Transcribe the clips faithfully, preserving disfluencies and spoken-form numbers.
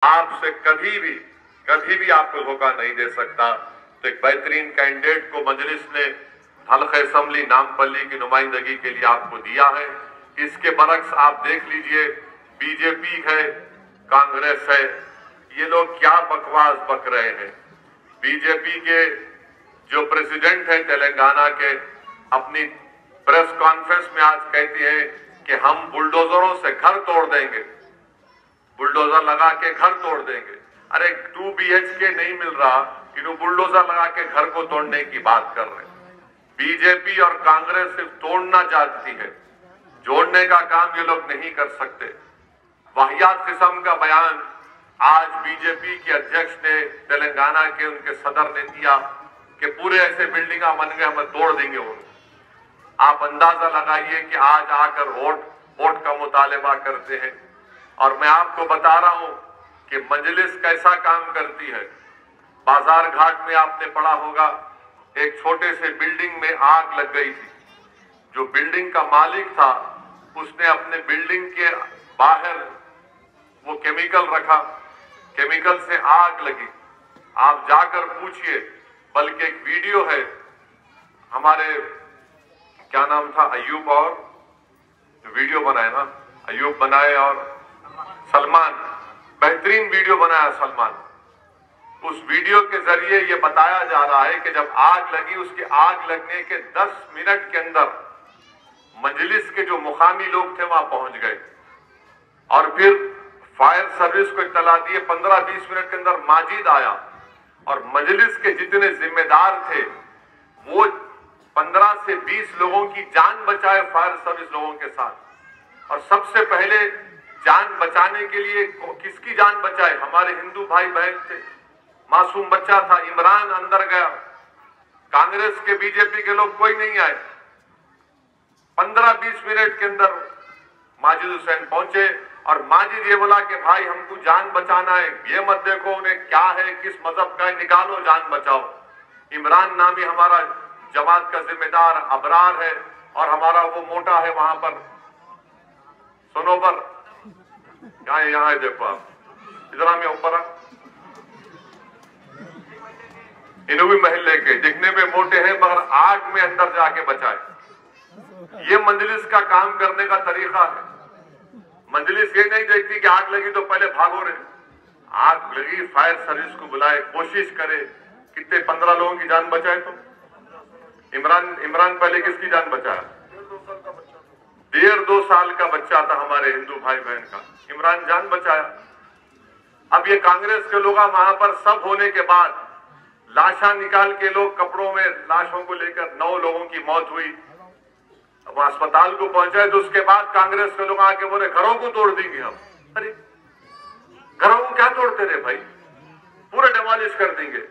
आपसे कभी भी कभी भी आपको धोखा नहीं दे सकता। तो एक बेहतरीन कैंडिडेट को मजलिस ने हल्का असेंबली नामपल्ली की नुमाइंदगी के लिए आपको दिया है। इसके बरक्स आप देख लीजिए, बीजेपी है, कांग्रेस है, ये लोग क्या बकवास बक रहे हैं। बीजेपी के जो प्रेसिडेंट हैं तेलंगाना के, अपनी प्रेस कॉन्फ्रेंस में आज कहती हैं कि हम बुलडोजरों से घर तोड़ देंगे, बुलडोजर लगा के घर तोड़ देंगे। अरे टू बी एच के नहीं मिल रहा, इन्हों बुलडोजर लगा के घर को तोड़ने की बात कर रहे हैं। बीजेपी और कांग्रेस सिर्फ तोड़ना चाहती है, जोड़ने का काम ये लोग नहीं कर सकते। वाहियात किस्म का बयान आज बीजेपी के अध्यक्ष ने, तेलंगाना के उनके सदर ने दिया कि पूरे ऐसे बिल्डिंगा बन गए, हम तोड़ देंगे उनको। आप अंदाजा लगाइए कि आज आकर वोट वोट का मुतालबा करते हैं। और मैं आपको बता रहा हूं कि मजलिस कैसा काम करती है। बाजार घाट में आपने पढ़ा होगा, एक छोटे से बिल्डिंग में आग लग गई थी। जो बिल्डिंग का मालिक था उसने अपने बिल्डिंग के बाहर वो केमिकल रखा, केमिकल से आग लगी। आप जाकर पूछिए, बल्कि एक वीडियो है, हमारे क्या नाम था, अयूब, और जो वीडियो बनाए ना, अयूब बनाए और सलमान, बेहतरीन वीडियो बनाया सलमान। उस वीडियो के जरिए ये बताया जा रहा है कि जब आग लगी, उसके आग लगने के दस मिनट के अंदर मजलिस के जो मुकामी लोग थे वहां पहुंच गए और फिर फायर सर्विस को इत्तला दिए। पंद्रह बीस मिनट के अंदर माजिद आया और मजलिस के जितने जिम्मेदार थे वो पंद्रह से बीस लोगों की जान बचाए फायर सर्विस लोगों के साथ। और सबसे पहले जान बचाने के लिए किसकी जान बचाए? हमारे हिंदू भाई बहन थे, मासूम बच्चा था, इमरान अंदर गया। कांग्रेस के, बीजेपी के लोग कोई नहीं आए। पंद्रह बीस मिनट के अंदर माजिद हुसैन पहुंचे और माजिद ये बोला कि भाई हमको जान बचाना है, ये मत देखो उन्हें क्या है, किस मजहब का है, निकालो, जान बचाओ। इमरान नामी हमारा जमात का जिम्मेदार अबरार है और हमारा वो मोटा है वहां पर सोनोबर, यहाँ यहाँ देखो आप, इधर में ऊपर इन्हों भी महल्ले के दिखने में मोटे हैं मगर आग में अंदर जाके बचाए। ये मजलिस का काम करने का तरीका है। मजलिस ये नहीं देखती कि आग लगी तो पहले भागो रे, आग लगी फायर सर्विस को बुलाए, कोशिश करे, कितने पंद्रह लोगों की जान बचाए। तुम इमरान इमरान पहले किसकी जान बचाया? डेढ़ दो साल का बच्चा था हमारे हिंदू भाई बहन का, इमरान जान बचाया। अब ये कांग्रेस के लोग वहां पर सब होने के बाद लाशा निकाल के लोग कपड़ों में लाशों को लेकर नौ लोगों की मौत हुई। अब अस्पताल को पहुंचाए तो उसके बाद कांग्रेस के लोग आके बोले घरों को तोड़ देंगे हम। अरे घरों को क्या तोड़ते रहे भाई, पूरे डिमोलिश कर देंगे।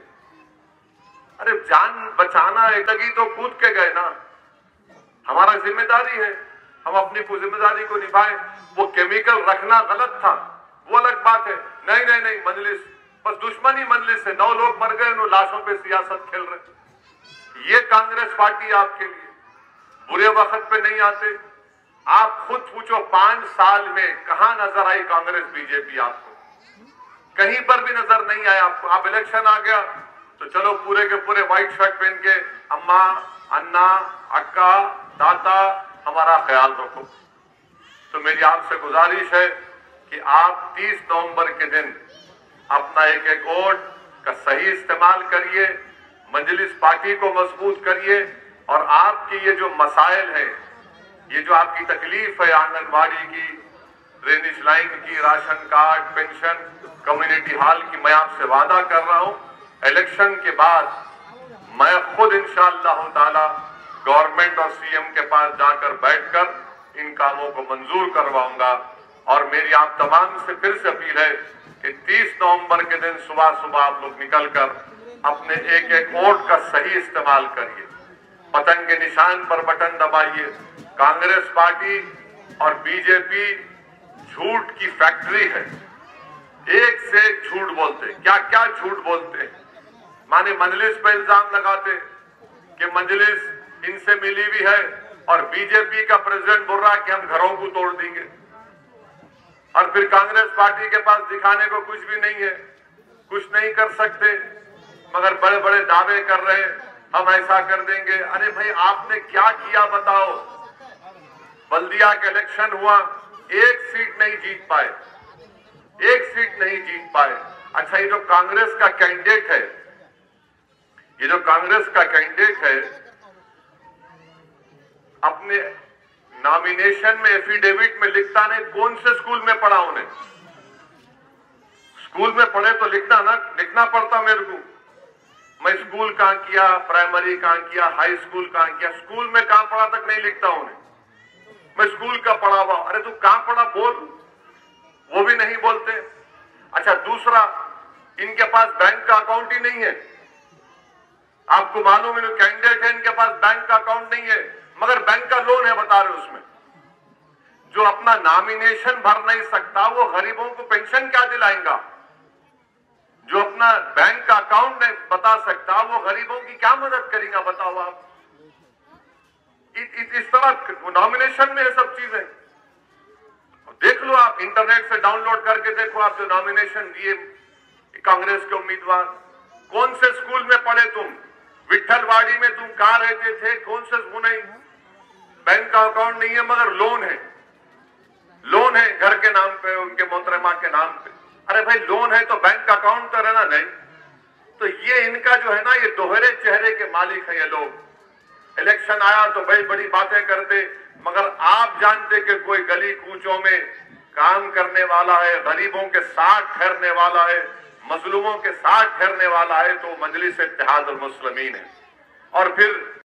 अरे जान बचाना है, लगी तो कूद के गए ना, हमारा जिम्मेदारी है, हम अपनी जिम्मेदारी को निभाएं। वो केमिकल रखना गलत था, वो अलग बात है। नहीं नहीं नहीं, मजलिस बस दुश्मनी मजलिस से नौ लोग मर गए, उन लाशों पे सियासत खेल रहे। ये कांग्रेस पार्टी आपके लिए बुरे वक्त पे नहीं आते। आप खुद पूछो, पांच साल में कहां नजर आई कांग्रेस बीजेपी? आपको कहीं पर भी नजर नहीं आया। आपको आप इलेक्शन आ गया तो चलो पूरे के पूरे व्हाइट शर्ट पहन के अम्मा, अन्ना, अक्का, दाता हमारा ख्याल रखो। तो मेरी आपसे गुजारिश है कि आप तीस नवंबर के दिन अपना एक एक वोट का सही इस्तेमाल करिए, मजलिस पार्टी को मजबूत करिए और आपकी ये जो मसाइल है, ये जो आपकी तकलीफ है आंगनबाड़ी की, ड्रेनेज लाइन की, ration card, pension, community hall की, मैं आपसे वादा कर रहा हूं इलेक्शन के बाद मैं खुद इंशाअल्लाह ताला गवर्नमेंट और सीएम के पास जाकर बैठकर इन कामों को मंजूर करवाऊंगा। और मेरी आप तमाम से फिर से अपील है कि तीस नवंबर के दिन सुबह सुबह आप लोग निकलकर अपने एक एक वोट का सही इस्तेमाल करिए। पतंग के निशान पर बटन दबाइए। कांग्रेस पार्टी और बीजेपी झूठ की फैक्ट्री है, एक से एक झूठ बोलते, क्या क्या झूठ बोलते हैं। माने मजलिस पर इल्जाम लगाते कि मजलिस इनसे मिली भी है और बीजेपी का प्रेसिडेंट बोल रहा है कि हम घरों को तोड़ देंगे। और फिर कांग्रेस पार्टी के पास दिखाने को कुछ भी नहीं है, कुछ नहीं कर सकते, मगर बड़े बड़े दावे कर रहे हैं हम ऐसा कर देंगे। अरे भाई आपने क्या किया बताओ? बल्दिया का इलेक्शन हुआ, एक सीट नहीं जीत पाए, एक सीट नहीं जीत पाए। अच्छा, ये जो कांग्रेस का कैंडिडेट है, ये जो कांग्रेस का कैंडिडेट है, अपने नॉमिनेशन में एफिडेविट में लिखता नहीं कौन से स्कूल में पढ़ा उन्हें। स्कूल में पढ़े तो लिखना ना, लिखना पड़ता मेरे को, मैं स्कूल कहां किया, प्राइमरी कहां किया, हाई स्कूल कहां किया, स्कूल में कहां पढ़ा तक नहीं लिखता उन्हें, मैं स्कूल का पढ़ा हुआ। अरे तू कहां पढ़ा बोल, वो भी नहीं बोलते। अच्छा, दूसरा, इनके पास बैंक का अकाउंट ही नहीं है। आपको मालूम है कैंडिडेट है, इनके पास बैंक का अकाउंट नहीं है, मगर बैंक का लोन है बता रहे उसमें। जो अपना नॉमिनेशन भर नहीं सकता वो गरीबों को पेंशन क्या दिलाएगा? जो अपना बैंक का अकाउंट नहीं बता सकता वो गरीबों की क्या मदद करेगा बताओ आप? इस, इस तरह नॉमिनेशन में ये सब चीजें देख लो आप, इंटरनेट से डाउनलोड करके देखो आप, जो नॉमिनेशन दिए कांग्रेस के उम्मीदवार, कौन से स्कूल में पढ़े तुम, विट्ठलवाड़ी में तुम कहां रहते थे, कौन से स्कूल? नहीं, बैंक का अकाउंट नहीं है मगर लोन है, लोन है घर के नाम पे, उनके मोहतरमा के नाम पे। अरे भाई लोन है तो बैंक का अकाउंट तो रहना नहीं। तो ये इनका जो है ना, ये दोहरे चेहरे के मालिक हैं ये लोग। इलेक्शन आया तो भाई बड़ी बातें करते, मगर आप जानते कि कोई गली कूचों में काम करने वाला है, गरीबों के साथ ठहरने वाला है, मजलूमों के साथ ठहरने वाला है, तो मजलिस इत्तेहाद उल मुस्लिमीन है। और फिर